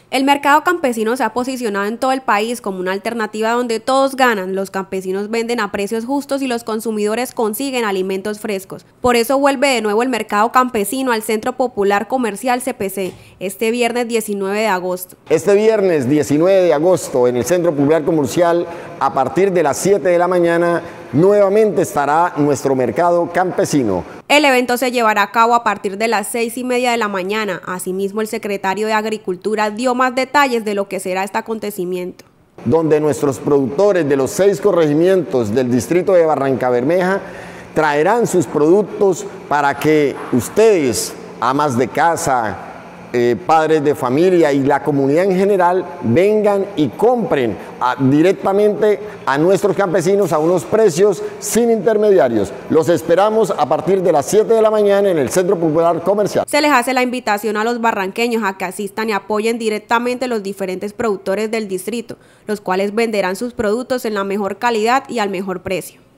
El mercado campesino se ha posicionado en todo el país como una alternativa donde todos ganan. Los campesinos venden a precios justos y los consumidores consiguen alimentos frescos. Por eso vuelve de nuevo el mercado campesino al Centro Popular Comercial CPC este viernes 19 de agosto. Este viernes 19 de agosto en el Centro Popular Comercial, a partir de las 7 de la mañana, nuevamente estará nuestro mercado campesino. El evento se llevará a cabo a partir de las 6:30 de la mañana. Asimismo, el secretario de Agricultura dio más detalles de lo que será este acontecimiento. Donde nuestros productores de los 6 corregimientos del distrito de Barrancabermeja traerán sus productos para que ustedes, amas de casa, padres de familia y la comunidad en general vengan y compren directamente a nuestros campesinos a unos precios sin intermediarios. Los esperamos a partir de las 7 de la mañana en el Centro Popular Comercial. Se les hace la invitación a los barranqueños a que asistan y apoyen directamente los diferentes productores del distrito, los cuales venderán sus productos en la mejor calidad y al mejor precio.